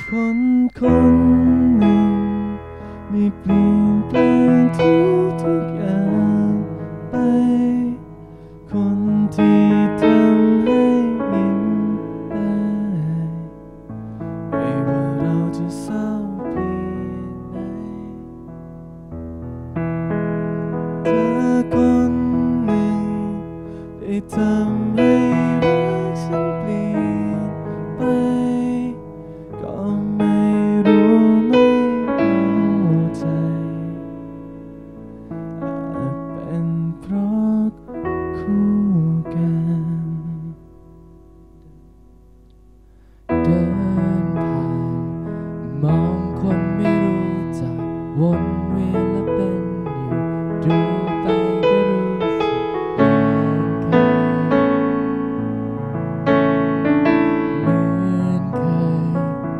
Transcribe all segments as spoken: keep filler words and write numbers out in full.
คนคนหนึ่งไม่เปลี่ยนแปลงทุกทุกอย่างไปคนที่ทำให้ยิ้มได้ไม่ว่าเราจะเศร้าเพียงไหนเธอคนหนึ่งได้ทำให้รักฉันเปลี่ยนไปก็ไม่รู้ไม่เข้าใจอาจเป็นเพราะคู่กันเดินผ่านมองคนไม่รู้จักวนเวียนและเป็นอยู่ดูไปก็รู้สึกอย่างเคยเหมือนเคย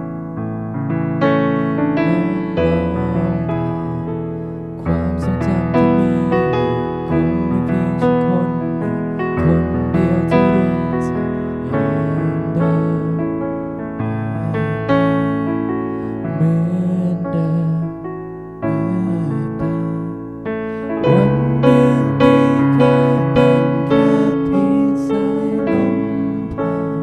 ลองมองผ่านความทรงจำที่มีอยู่คงมีเพียงฉันคนหนึ่งคนเดียวที่รู้จักอย่างเดิมเหมือนเดิมวันหนึ่งที่เคยเป็นแค่เพียงสายลมผ่าน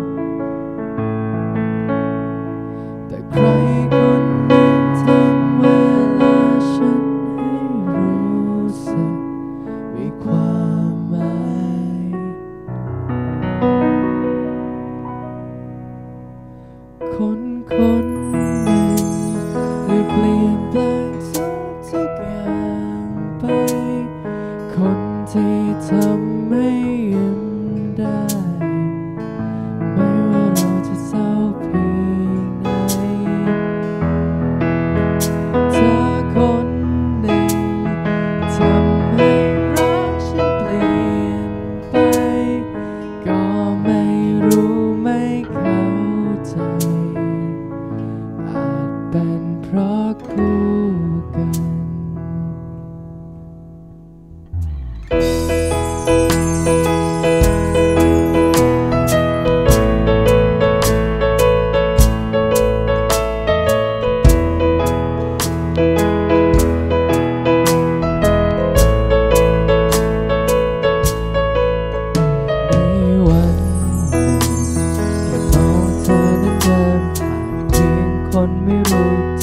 แต่ใครคนหนึ่งทำเวลาฉันให้รู้สึกมีความหมายคนคนหนึ่งได้เปลี่ยนแปลงทุกทุกอย่างไปคนที่ทำให้ยิ้มได้ไม่ว่าเราจะเศร้าเพียงไหนเธอคนหนึ่งทำให้รักฉันเปลี่ยนไปก็ไม่รู้ไม่เข้าใจอาจเป็นเพราะคู่กันในวันหนึ่งแค่มองเธอนั้นเดินผ่านเพียงคนไม่รู้